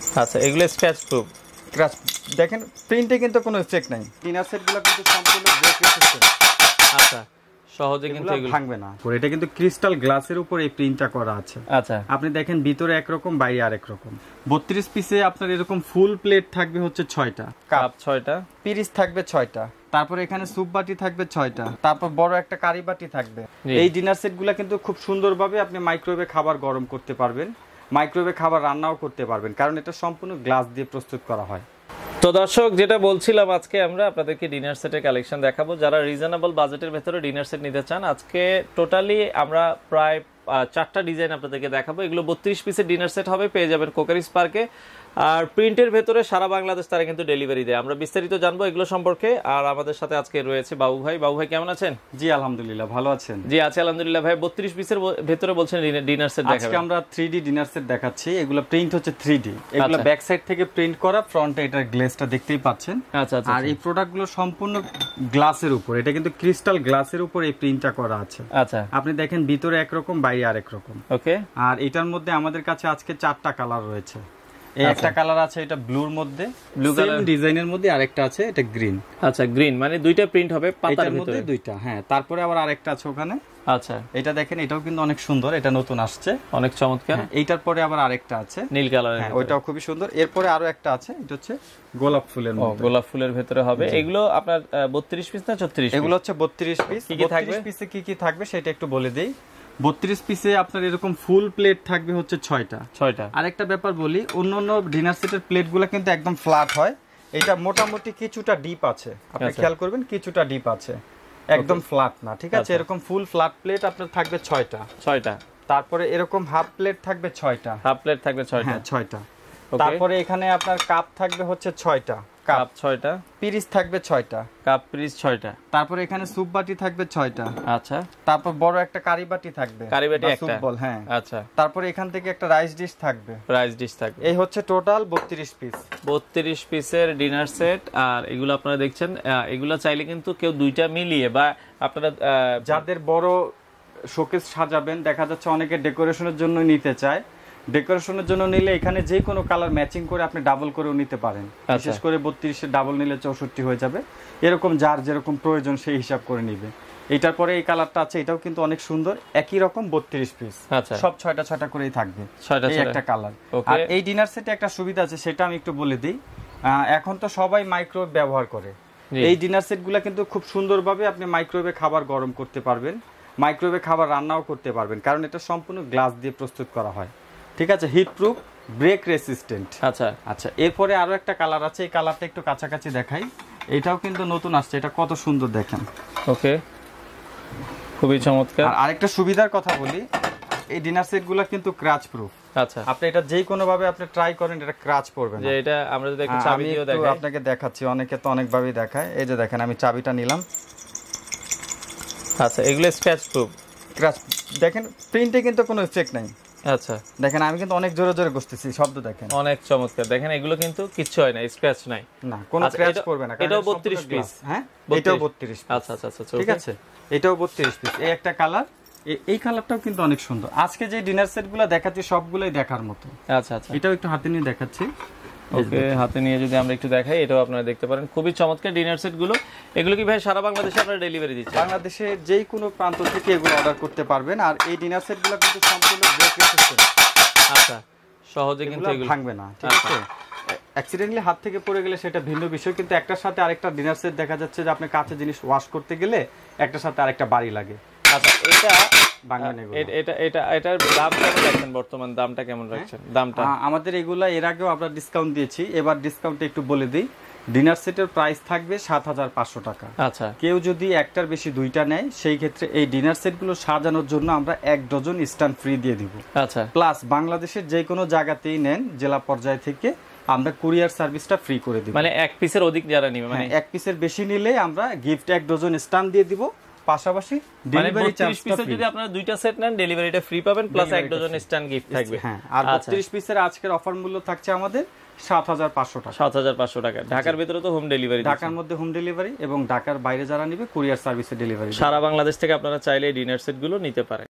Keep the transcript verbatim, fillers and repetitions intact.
আচ্ছা, এগুলো scratch proof. Scratch দেখেন প্রিন্টে কিন্তু কোনো ইফেক্ট নাই। ডিনার সেটগুলো কিন্তু সম্পূর্ণ ব্রেক রেসিস্ট্যান্ট। আচ্ছা, সহজে কিন্তু এগুলো ভাঙবে না। এটা কিন্তু ক্রিস্টাল গ্লাসের উপর এই প্রিন্টটা করা আছে। আচ্ছা, আপনি দেখেন ভিতরে একরকম বাইরে আরেক রকম। বত্রিশ পিসে আপনার এরকম ফুল প্লেট থাকবে হচ্ছে ছয়টা, কাপ ছয়টা, পিরিচ থাকবে ছয়টা, তারপর এখানে স্যুপ বাটি থাকবে ছয়টা, তারপর বড় একটা কারি বাটি থাকবে। এই ডিনার সেটগুলো কিন্তু খুব সুন্দরভাবে আপনি মাইক্রোওয়েভে খাবার গরম করতে পারবেন, মাইক্রোওয়েভে খাবার রান্নাও করতে পারবেন, কারণ এটা সম্পূর্ণ গ্লাস দিয়ে প্রস্তুত করা হয়। তো দর্শক, যেটা বলছিলাম, আজকে আমরা আপনাদেরকে ডিনার সেটের কালেকশন দেখাবো। যারা রিজনেবল বাজেটের ভেতরে ডিনার সেট নিতে চান, আজকে টোটালি আমরা প্রায় চারটা ডিজাইন আপনাদেরকে দেখাবো। এগুলো বত্রিশ পিসের ডিনার সেট হবে, পেয়ে যাবেন কোকারিস পার্কে। আর প্রিন্টের ভেতরে সারা বাংলাদেশ তারা কিন্তু ডেলিভারি দেয়। আমরা বিস্তারিত জানবো এগুলো সম্পর্কে। আর আমাদের সাথে আজকে রয়েছে বাবু ভাই। বাবু ভাই কেমন আছেন? জি আলহামদুলিল্লাহ, ভালো আছেন? জি আছি আলহামদুলিল্লাহ। ভাই বত্রিশ পিসের ভেতরে বলছেন ডিনার সেট দেখাবেন। আজকে আমরা থ্রি ডি ডিনার সেট দেখাচ্ছি। এগুলো প্রিন্ট হচ্ছে থ্রি ডি, এগুলো ব্যাক সাইড থেকে প্রিন্ট করা, ফ্রন্টে এটার গ্লেজটা দেখতেই পাচ্ছেন। আচ্ছা আচ্ছা। আর এই প্রোডাক্টগুলো সম্পূর্ণ গ্লাসের উপর, এটা কিন্তু ক্রিস্টাল গ্লাসের উপর এই প্রিন্টটা করা আছে। আচ্ছা, আপনি দেখেন ভিতরে একরকম বাইরে আরেক রকম। ওকে। আর এটার মধ্যে আমাদের কাছে আজকে চারটা কালার রয়েছে। এই একটা কালার আছে এটা ব্লুর মধ্যে, ব্লু কালার ডিজাইনের মধ্যে, আরেকটা আছে এটা গ্রিন। আচ্ছা, গ্রিন মানে দুইটা প্রিন্ট হবে পাতার মধ্যে দুইটা। হ্যাঁ, তারপরে আবার আরেকটা আছে ওখানে। আচ্ছা, এটা দেখেন, এটাও কিন্তু অনেক সুন্দর, এটা নতুন আসছে, অনেক চমৎকার। এইটার পরে আবার আরেকটা আছে নীল কালারের, হ্যাঁ ওইটাও খুবই সুন্দর। এরপরে আরো একটা আছে, এটা হচ্ছে গোলাপ ফুলের মধ্যে। গোলাপ ফুলের ভিতরে হবে। এগুলো আপনার বত্রিশ পিস না ছত্রিশ? এগুলো হচ্ছে বত্রিশ পিস। কি কি থাকবে? পিসে কি কি থাকবে সেটা একটু বলে দেই। বত্রিশ পিসে আপনার এরকম ফুল প্লেট থাকবে হচ্ছে ছয়টা। ছয়টা। আরেকটা ব্যাপার বলি, অন্য অন্য ডিনার সেটের প্লেটগুলো কিন্তু একদম ফ্ল্যাট হয়, এটা মোটামুটি কিছুটা ডিপ আছে, আপনি খেয়াল করবেন কিছুটা ডিপ আছে, একদম ফ্ল্যাট না, ঠিক আছে? এরকম ফুল ফ্ল্যাট প্লেট আপনার থাকবে ছয়টা। ছয়টা। তারপরে এরকম হাফ প্লেট থাকবে ছয়টা। হাফ প্লেট থাকবে ছয়টা। হ্যাঁ, ছয়টা। তারপরে এখানে আপনার কাপ থাকবে হচ্ছে ছয়টা, কাপ ছয়টা, পিরিচ থাকবে ছয়টা, কাপ পিরিচ ছয়টা। তারপরে এখানে স্যুপ বাটি থাকবে ছয়টা। আচ্ছা। তারপর বড় একটা কারি বাটি থাকবে, কারি বাটি একটা, স্যুপ বল, হ্যাঁ। আচ্ছা। তারপরে এখান থেকে একটা রাইস ডিশ থাকবে, রাইস ডিশ থাকবে। এই হচ্ছে টোটাল বত্রিশ পিস। বত্রিশ পিসের ডিনার সেট। আর এগুলো আপনারা দেখছেন, এগুলো চাইলে কিন্তু কেউ দুইটা মিলিয়ে বা আপনারা যাদের বড় শোকেস সাজাবেন, দেখা যাচ্ছে অনেকে ডেকোরেশনের জন্য নিতে চায়, ডেকোরেশনের জন্য নিলে এখানে যে কোনো কালার ম্যাচিং করে আপনি ডাবল করেও নিতে পারেন। বিশেষ করে বত্রিশে ডাবল নিলে চৌষট্টি হয়ে যাবে, এরকম যার যেরকম প্রয়োজন সেই হিসাব করে নিবে। এটার পরে এই কালারটা আছে, এটাও কিন্তু অনেক সুন্দর, একই রকম বত্রিশ পিস, সব ছয়টা ছয়টা করেই থাকবে, এই একটা কালার। আর এই ডিনার সেটে একটা সুবিধা আছে, সেটা আমি একটু বলে দিই। এখন তো সবাই মাইক্রোওয়েভ ব্যবহার করে, এই ডিনার সেটগুলো কিন্তু খুব সুন্দরভাবে আপনি মাইক্রোওয়েভে খাবার গরম করতে পারবেন, মাইক্রোওয়েভে খাবার রান্নাও করতে পারবেন, কারণ এটা সম্পূর্ণ গ্লাস দিয়ে প্রস্তুত করা হয়, ঠিক আছে? Heat proof, break resistant. আচ্ছা আচ্ছা। এরপরে আরো একটা কালার আছে, এই কালারটা একটু কাছাকাছি দেখাই, এটাও কিন্তু নতুন আসছে, এটা কত সুন্দর দেখেন। ওকে, খুবই চমৎকার। আর আরেকটা সুবিধার কথা বলি, এই ডিনার সেটগুলো কিন্তু ক্র্যাচ প্রুফ। আচ্ছা, আপনি এটা যে কোনো ভাবে আপনি ট্রাই করেন, এটা ক্র্যাচ পড়বে না। যে এটা আমরা যদি একটু চাবি দিয়েও দেখাই, আমি আপনাকে দেখাচ্ছি, অনেকে তো অনেক ভাবেই দেখায়। এই যে দেখেন, আমি চাবিটা নিলাম। আচ্ছা, এগুলো স্ক্র্যাচ প্রুফ। ক্র্যাচ দেখেন, প্রিন্টে কিন্তু কোনো ইফেক্ট নাই। আচ্ছা, দেখেন আমি কিন্তু অনেক জোরে জোরে ঘষতেছি, শব্দ দেখেন, অনেক চমৎকার। দেখেন এগুলো কিন্তু কিচ্ছু হয় না, স্ক্র্যাচ নাই, না কোনো স্ক্র্যাচ পড়বে না। এটাও বত্রিশ পিস। হ্যাঁ, এটাও বত্রিশ পিস। আচ্ছা আচ্ছা আচ্ছা, ঠিক আছে, এটাও বত্রিশ পিস। এই একটা কালার, এই কালারটাও কিন্তু অনেক সুন্দর। আজকে যে ডিনার সেটগুলো দেখাচ্ছি সবগুলোই দেখার মতো। আচ্ছা আচ্ছা, এটাও একটু হাতে নিয়ে দেখাচ্ছি। ওকে, হাতে নিয়ে যদি আমরা একটু দেখাই, এটাও আপনারা দেখতে পারেন, খুবই চমৎকার ডিনার সেট গুলো। এগুলো কি ভাই সারা বাংলাদেশে আপনারা ডেলিভারি দিচ্ছেন? বাংলাদেশের যে কোনো প্রান্ত থেকে এগুলো অর্ডার করতে পারবেন। আর এই ডিনার সেটগুলো কিন্তু সম্পূর্ণ ব্রেক রেসিস্ট্যান্ট। আচ্ছা, সহজে কিন্তু এগুলো ভাঙবে না, ঠিক আছে? অ্যাক্সিডেন্টলি হাত থেকে পড়ে গেলে সেটা ভিন্ন বিষয়, কিন্তু একটার সাথে আরেকটা ডিনার সেট দেখা যাচ্ছে যে আপনি কাঁচের জিনিস ওয়াশ করতে গেলে একটার সাথে আরেকটা বাড়ি লাগে। আচ্ছা, এটা ভাঙবে না। এটা এটা এটার দাম কেমন রাখছেন বর্তমান? দামটা কেমন রাখছেন? দামটা আমাদের এগুলা এর আগেও আমরা ডিসকাউন্ট দিয়েছি, এবার ডিসকাউন্টে একটু বলে দিই। ডিনার সেটের প্রাইস থাকবে সাত হাজার পাঁচশো টাকা। আচ্ছা, কেউ যদি একটার বেশি দুইটা নেয়, সেই ক্ষেত্রে এই ডিনার সেটগুলো সাজানোর জন্য আমরা এক ডজন স্ট্যান্ড ফ্রি দিয়ে দিব। আচ্ছা, প্লাস বাংলাদেশের যে কোনো জায়গাতেই নেন, জেলা পর্যায় থেকে আমরা কুরিয়ার সার্ভিসটা ফ্রি করে দিব। মানে এক পিসের অধিক যারা নিবে, মানে এক পিসের বেশি নিলে আমরা গিফট এক ডজন স্ট্যান্ড দিয়ে দিব, পাশাপাশি ডেলিভারি চার্জটা ফ্রি। যদি আপনারা দুইটা সেট নেন, ডেলিভারিটা ফ্রি পাবেন, প্লাস এক ডজন স্ট্যান্ড গিফট থাকবে। হ্যাঁ, আর বত্রিশ পিসের আজকের অফার মূল্য থাকছে আমাদের সাত হাজার পাঁচশো টাকা। সাত হাজার পাঁচশো টাকা। ঢাকার ভিতরে তো হোম ডেলিভারি, ঢাকার মধ্যে হোম ডেলিভারি, এবং ঢাকার বাইরে যারা নিবে কুরিয়ার সার্ভিসে ডেলিভারি। সারা বাংলাদেশ থেকে আপনারা চাইলে ডিনার সেট গুলো নিতে পারেন।